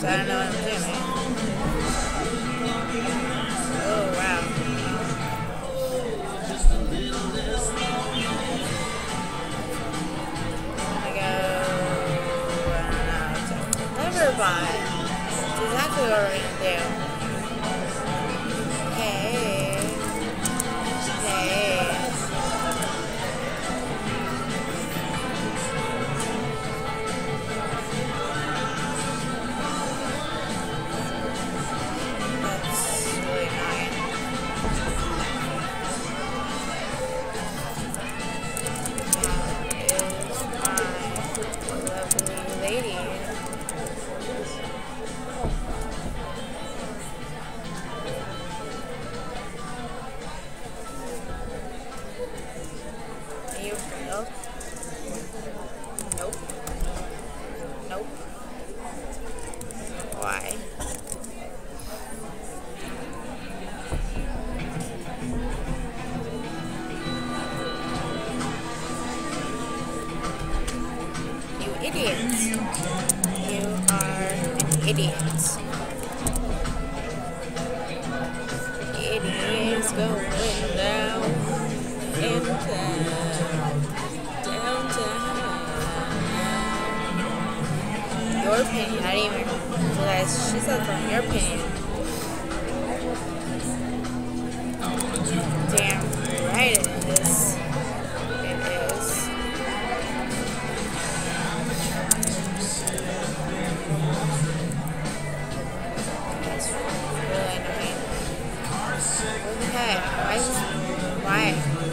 so I don't know what I'm doing. Oh, wow. Neverbot. That's exactly what we're gonna do. Hey. Hey. That's really annoying. That is my lovely lady. Are you real? Nope. Nope. Why? You idiots. You are an idiot. It is going down in town. Downtown. Your opinion. I didn't even realize she said from your opinion. Damn right it is. It is. That's really annoying. What the heck? Why is this? Why?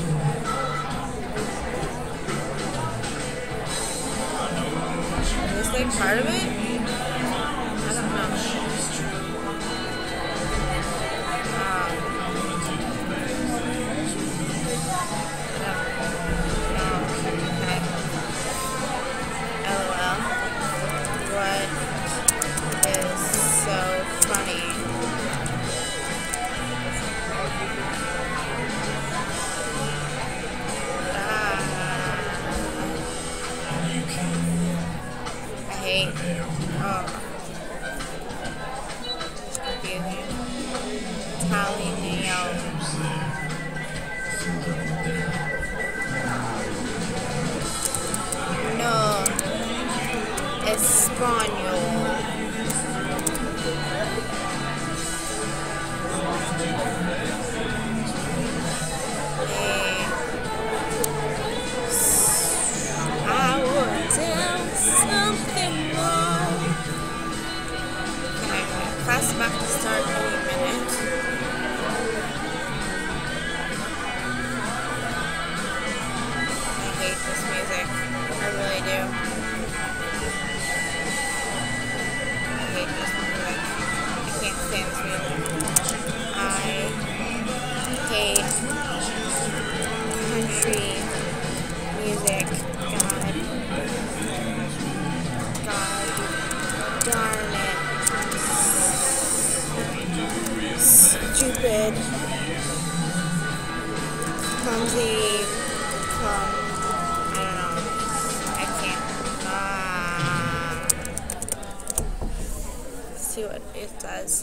Is this like part of it? I don't know. Okay. LOL. What is so funny? I hate. Oh. It's confusing. Italian nails. No. Espanol. I would tell something more. Okay, class about to start in a minute. I hate this music. I really do. I hate this music. I can't stand this music. I hate country music. God darn it. Stupid. Clumsy. I don't know. I can't. Let's see what it does.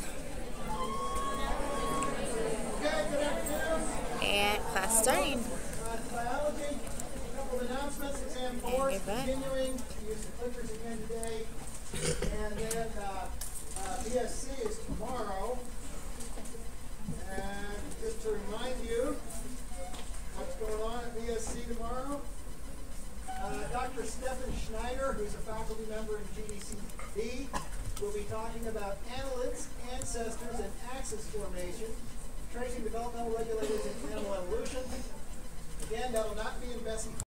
And class starting. Biology, a couple of announcements. Exam 4 is continuing. Use the clickers again today. And then BSC is tomorrow. And just to remind you what's going on at BSC tomorrow, Dr. Stefan Schneider, who's a faculty member in GDCB, will be talking about annelids, ancestors, and axis formation, tracing developmental regulators in animal evolution. Again, that will not be in Bessie